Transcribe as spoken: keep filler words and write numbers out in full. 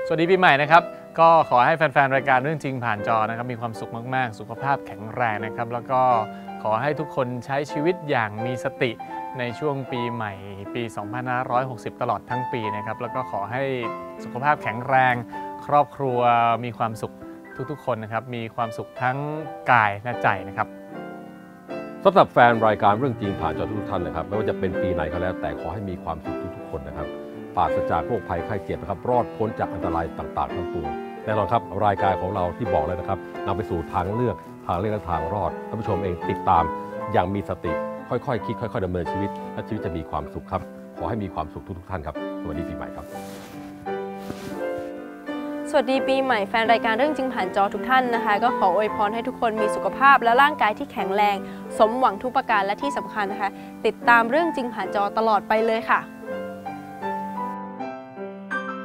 สวัสดีปีใหม่นะครับก็ขอให้แฟนๆรายการเรื่องจริงผ่านจอนะครับมีความสุขมากๆสุขภาพแข็งแรงนะครับแล้วก็ขอให้ทุกคนใช้ชีวิตอย่างมีสติในช่วงปีใหม่ปีสองพันห้าร้อยหกสิบตลอดทั้งปีนะครับแล้วก็ขอให้สุขภาพแข็งแรงครอบครัวมีความสุขทุกๆคนนะครับมีความสุขทั้งกายและใจนะครับสำหรับแฟนรายการเรื่องจริงผ่านจอทุกท่านนะครับไม่ว่าจะเป็นปีไหนก็แล้วแต่ขอให้มีความสุขทุกๆคนนะครับปราศจากโรคภัยไข้เจ็บนะครับรอดพ้นจากอันตรายต่างๆทั้งปวงแน่นอนครับรายการของเราที่บอกเลยนะครับนำไปสู่ทางเลือกทางเลือกและทางรอดท่านผู้ชมเองติดตามอย่างมีสติค่อยๆคิดค่อยๆดำเนินชีวิตและชีวิตจะมีความสุขครับขอให้มีความสุขทุกๆท่านครับสวัสดีปีใหม่ครับสวัสดีปีใหม่แฟนรายการเรื่องจริงผ่านจอทุกท่านนะคะก็ขออวยพรให้ทุกคนมีสุขภาพและร่างกายที่แข็งแรงสมหวังทุกประการและที่สำคัญนะคะติดตามเรื่องจริงผ่านจอตลอดไปเลยค่ะ